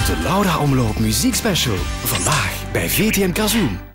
De Laura Omloop Muziekspecial. Vandaag bij VTM Kazoom.